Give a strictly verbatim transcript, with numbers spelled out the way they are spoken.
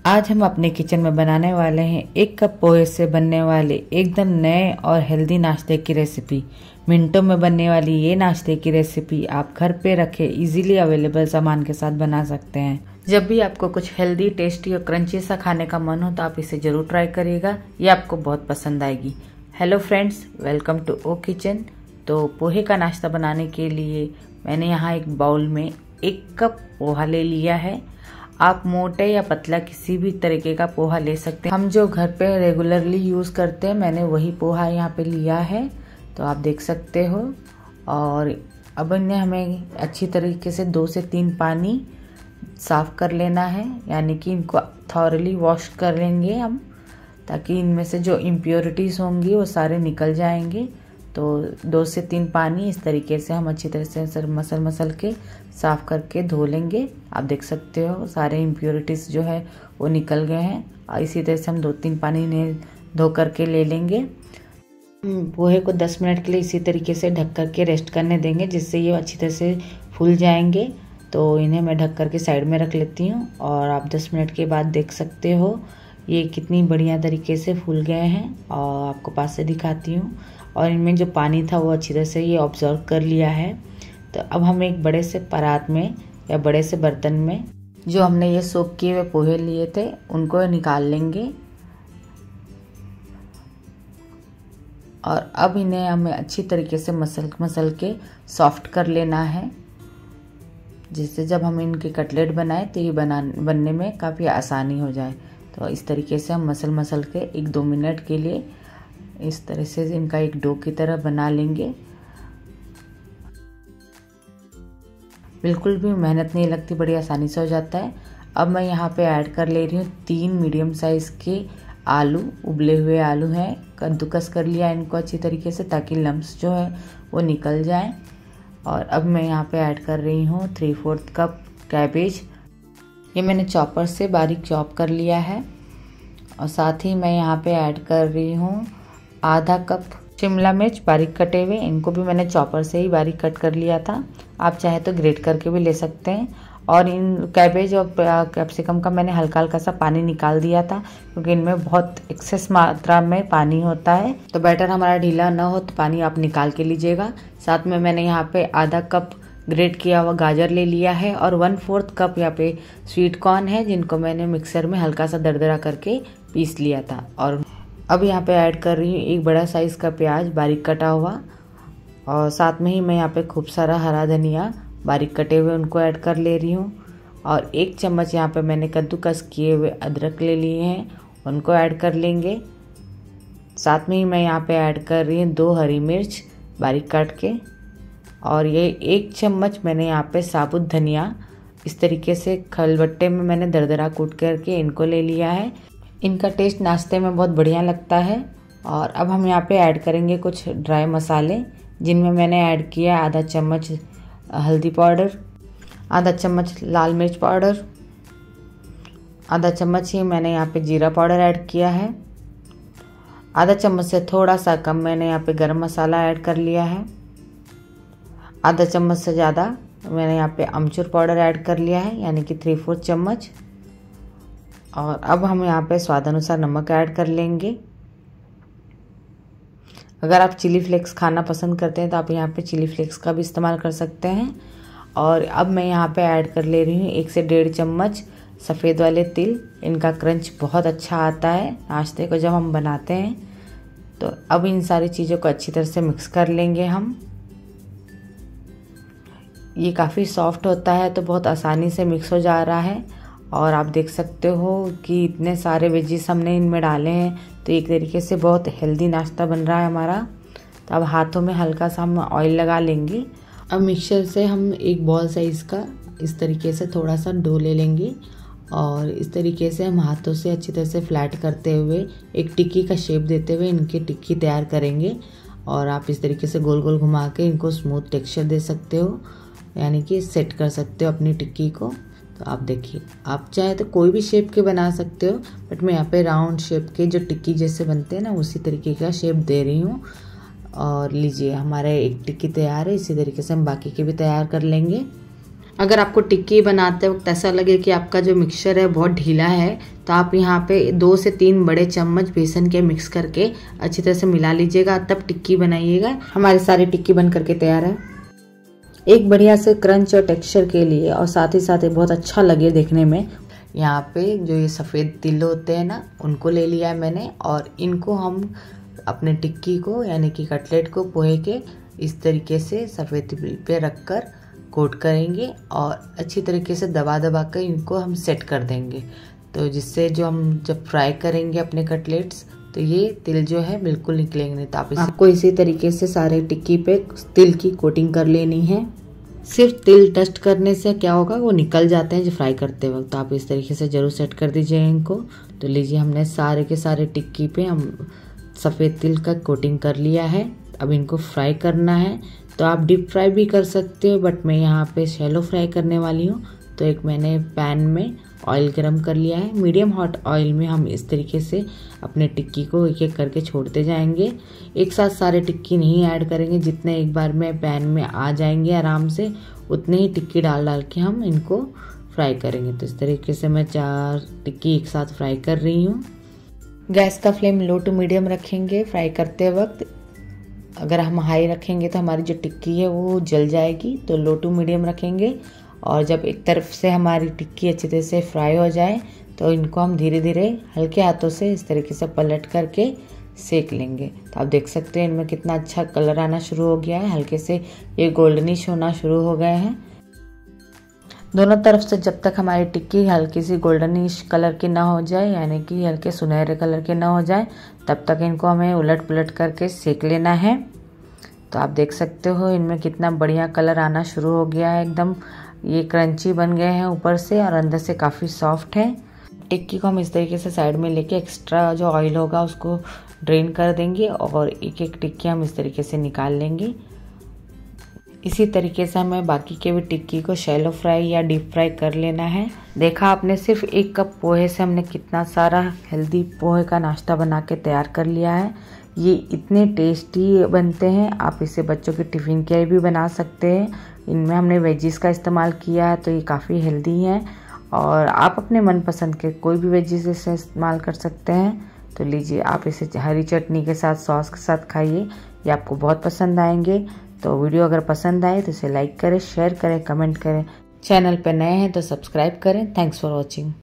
आज हम अपने किचन में बनाने वाले हैं एक कप पोहे से बनने वाले एकदम नए और हेल्दी नाश्ते की रेसिपी। मिनटों में बनने वाली ये नाश्ते की रेसिपी आप घर पे रखे इजीली अवेलेबल सामान के साथ बना सकते हैं। जब भी आपको कुछ हेल्दी, टेस्टी और क्रंची सा खाने का मन हो तो आप इसे जरूर ट्राई करिएगा, ये आपको बहुत पसंद आएगी। Hello friends, welcome to O kitchen. तो पोहे का नाश्ता बनाने के लिए मैंने यहाँ एक बाउल में एक कप पोहा ले लिया है। आप मोटे या पतला किसी भी तरीके का पोहा ले सकते हैं। हम जो घर पे रेगुलरली यूज़ करते हैं, मैंने वही पोहा यहाँ पे लिया है, तो आप देख सकते हो। और अब इन्हें हमें अच्छी तरीके से दो से तीन पानी साफ़ कर लेना है, यानी कि इनको थॉरली वॉश कर लेंगे हम, ताकि इनमें से जो इम्प्योरिटीज़ होंगी वो सारे निकल जाएंगे। तो दो से तीन पानी इस तरीके से हम अच्छी तरह से मसल मसल के साफ़ करके धो लेंगे। आप देख सकते हो सारे इम्प्योरिटीज़ जो है वो निकल गए हैं। और इसी तरह से हम दो तीन पानी इन्हें धो करके ले लेंगे। पोहे को दस मिनट के लिए इसी तरीके से ढक करके रेस्ट करने देंगे, जिससे ये अच्छी तरह से फूल जाएंगे। तो इन्हें मैं ढक करके साइड में रख लेती हूँ और आप दस मिनट के बाद देख सकते हो ये कितनी बढ़िया तरीके से फूल गए हैं। और आपको पास से दिखाती हूँ, और इनमें जो पानी था वो अच्छी तरह से ये ऑब्जर्व कर लिया है। तो अब हम एक बड़े से परात में या बड़े से बर्तन में जो हमने ये सोक किए हुए पोहे लिए थे उनको निकाल लेंगे। और अब इन्हें हमें अच्छी तरीके से मसल मसल के सॉफ्ट कर लेना है, जिससे जब हम इनके कटलेट बनाएं तो ये बना बनने में काफ़ी आसानी हो जाए। तो इस तरीके से हम मसल मसल के एक दो मिनट के लिए इस तरह से इनका एक डो की तरह बना लेंगे। बिल्कुल भी मेहनत नहीं लगती, बड़ी आसानी से हो जाता है। अब मैं यहाँ पे ऐड कर ले रही हूँ तीन मीडियम साइज़ के आलू, उबले हुए आलू हैं। कद्दूकस कर लिया इनको अच्छी तरीके से, ताकि लम्स जो है वो निकल जाएं। और अब मैं यहाँ पे ऐड कर रही हूँ थ्री फोर्थ कप कैबेज। ये मैंने चॉपर से बारीक चॉप कर लिया है। और साथ ही मैं यहाँ पे ऐड कर रही हूँ आधा कप शिमला मिर्च बारीक कटे हुए। इनको भी मैंने चॉपर से ही बारीक कट कर लिया था, आप चाहे तो ग्रेट करके भी ले सकते हैं। और इन कैबेज और कैप्सिकम का मैंने हल्का हल्का सा पानी निकाल दिया था, क्योंकि इनमें बहुत एक्सेस मात्रा में पानी होता है। तो बैटर हमारा ढीला ना हो तो पानी आप निकाल के लीजिएगा। साथ में मैंने यहाँ पे आधा कप ग्रेट किया हुआ गाजर ले लिया है, और वन फोर्थ कप यहाँ पे स्वीट कॉर्न है, जिनको मैंने मिक्सर में हल्का सा दरदरा करके पीस लिया था। और अब यहाँ पे ऐड कर रही हूँ एक बड़ा साइज़ का प्याज बारीक कटा हुआ, और साथ में ही मैं यहाँ पे खूब सारा हरा धनिया बारीक कटे हुए उनको ऐड कर ले रही हूँ। और एक चम्मच यहाँ पे मैंने कद्दूकस किए हुए अदरक ले लिए हैं, उनको ऐड कर लेंगे। साथ में ही मैं यहाँ पे ऐड कर रही हूँ दो हरी मिर्च बारीक काट के, और ये एक चम्मच मैंने यहाँ पे साबुत धनिया इस तरीके से खलबट्टे में मैंने दरदरा कूट करके इनको ले लिया है। इनका टेस्ट नाश्ते में बहुत बढ़िया लगता है। और अब हम यहाँ पे ऐड करेंगे कुछ ड्राई मसाले, जिनमें मैंने ऐड किया आधा चम्मच हल्दी पाउडर, आधा चम्मच लाल मिर्च पाउडर, आधा चम्मच ही मैंने यहाँ पे जीरा पाउडर ऐड किया है, आधा चम्मच से थोड़ा सा कम मैंने यहाँ पे गरम मसाला ऐड कर लिया है, आधा चम्मच से ज़्यादा मैंने यहाँ पे अमचूर पाउडर ऐड कर लिया है, यानी कि थ्री फोर्थ चम्मच। और अब हम यहाँ पे स्वाद अनुसार नमक ऐड कर लेंगे। अगर आप चिली फ्लेक्स खाना पसंद करते हैं तो आप यहाँ पे चिली फ्लेक्स का भी इस्तेमाल कर सकते हैं। और अब मैं यहाँ पे ऐड कर ले रही हूँ एक से डेढ़ चम्मच सफ़ेद वाले तिल। इनका क्रंच बहुत अच्छा आता है नाश्ते को जब हम बनाते हैं। तो अब इन सारी चीज़ों को अच्छी तरह से मिक्स कर लेंगे हम। ये काफ़ी सॉफ्ट होता है तो बहुत आसानी से मिक्स हो जा रहा है। और आप देख सकते हो कि इतने सारे वेजिस हमने इनमें डाले हैं, तो एक तरीके से बहुत हेल्दी नाश्ता बन रहा है हमारा। तो अब हाथों में हल्का सा हम ऑयल लगा लेंगे। अब मिक्सचर से हम एक बॉल साइज़ का इस तरीके से थोड़ा सा डो ले लेंगे, और इस तरीके से हम हाथों से अच्छी तरह से फ्लैट करते हुए एक टिक्की का शेप देते हुए इनकी टिक्की तैयार करेंगे। और आप इस तरीके से गोल गोल घुमा के इनको स्मूथ टेक्सचर दे सकते हो, यानी कि सेट कर सकते हो अपनी टिक्की को। तो आप देखिए, आप चाहे तो कोई भी शेप के बना सकते हो, बट मैं यहाँ पे राउंड शेप के जो टिक्की जैसे बनते हैं ना, उसी तरीके का शेप दे रही हूँ। और लीजिए, हमारा एक टिक्की तैयार है। इसी तरीके से हम बाकी के भी तैयार कर लेंगे। अगर आपको टिक्की बनाते वक्त ऐसा लगे कि आपका जो मिक्सचर है बहुत ढीला है तो आप यहाँ पे दो से तीन बड़े चम्मच बेसन के मिक्स करके अच्छी तरह से मिला लीजिएगा, तब टिक्की बनाइएगा। हमारी सारी टिक्की बन करके तैयार है। एक बढ़िया से क्रंच और टेक्सचर के लिए और साथ ही साथ बहुत अच्छा लगे देखने में, यहाँ पे जो ये सफ़ेद तिल होते हैं ना, उनको ले लिया है मैंने और इनको हम अपने टिक्की को यानी कि कटलेट को पोहे के इस तरीके से सफ़ेद तिल पे रख कर कोट करेंगे और अच्छी तरीके से दबा दबा कर इनको हम सेट कर देंगे, तो जिससे जो हम जब फ्राई करेंगे अपने कटलेट्स तो ये तिल जो है बिल्कुल निकलेंगे नहीं। तो आप आपको इसी तरीके से सारे टिक्की पे तिल की कोटिंग कर लेनी है। सिर्फ तिल टस्ट करने से क्या होगा, वो निकल जाते हैं जो फ्राई करते वक्त। तो आप इस तरीके से ज़रूर सेट कर दीजिए इनको। तो लीजिए, हमने सारे के सारे टिक्की पे हम सफ़ेद तिल का कोटिंग कर लिया है। अब इनको फ्राई करना है। तो आप डीप फ्राई भी कर सकते हो, बट मैं यहाँ पे शैलो फ्राई करने वाली हूँ। तो एक मैंने पैन में ऑयल गरम कर लिया है। मीडियम हॉट ऑयल में हम इस तरीके से अपने टिक्की को एक एक करके छोड़ते जाएंगे। एक साथ सारे टिक्की नहीं ऐड करेंगे, जितने एक बार में पैन में आ जाएंगे आराम से उतने ही टिक्की डाल डाल के हम इनको फ्राई करेंगे। तो इस तरीके से मैं चार टिक्की एक साथ फ्राई कर रही हूँ। गैस का फ्लेम लो टू मीडियम रखेंगे फ्राई करते वक्त। अगर हम हाई रखेंगे तो हमारी जो टिक्की है वो जल जाएगी, तो लो टू मीडियम रखेंगे। और जब एक तरफ से हमारी टिक्की अच्छी तरह से फ्राई हो जाए तो इनको हम धीरे धीरे हल्के हाथों से इस तरीके से पलट करके सेक लेंगे। तो आप देख सकते हैं इनमें कितना अच्छा कलर आना शुरू हो गया है, हल्के से ये गोल्डनिश होना शुरू हो गए हैं। दोनों तरफ से जब तक हमारी टिक्की हल्की सी गोल्डनिश कलर की ना हो जाए, यानी कि हल्के सुनहरे कलर के ना हो जाए, तब तक इनको हमें उलट पुलट करके सेक लेना है। तो आप देख सकते हो इनमें कितना बढ़िया कलर आना शुरू हो गया है। एकदम ये क्रंची बन गए हैं ऊपर से और अंदर से काफ़ी सॉफ्ट है। टिक्की को हम इस तरीके से साइड में लेके एक्स्ट्रा जो ऑयल होगा उसको ड्रेन कर देंगे और एक एक टिक्की हम इस तरीके से निकाल लेंगे। इसी तरीके से हमें बाकी के भी टिक्की को शैलो फ्राई या डीप फ्राई कर लेना है। देखा आपने, सिर्फ एक कप पोहे से हमने कितना सारा हेल्दी पोहे का नाश्ता बना के तैयार कर लिया है। ये इतने टेस्टी बनते हैं, आप इसे बच्चों के टिफ़िन के लिए भी बना सकते हैं। इनमें हमने वेजीज का इस्तेमाल किया है तो ये काफ़ी हेल्दी हैं और आप अपने मनपसंद के कोई भी वेजीज इसे इस्तेमाल कर सकते हैं। तो लीजिए, आप इसे हरी चटनी के साथ, सॉस के साथ खाइए, ये आपको बहुत पसंद आएंगे। तो वीडियो अगर पसंद आए तो इसे लाइक करें, शेयर करें, कमेंट करें। चैनल पर नए हैं तो सब्सक्राइब करें। Thanks for watching.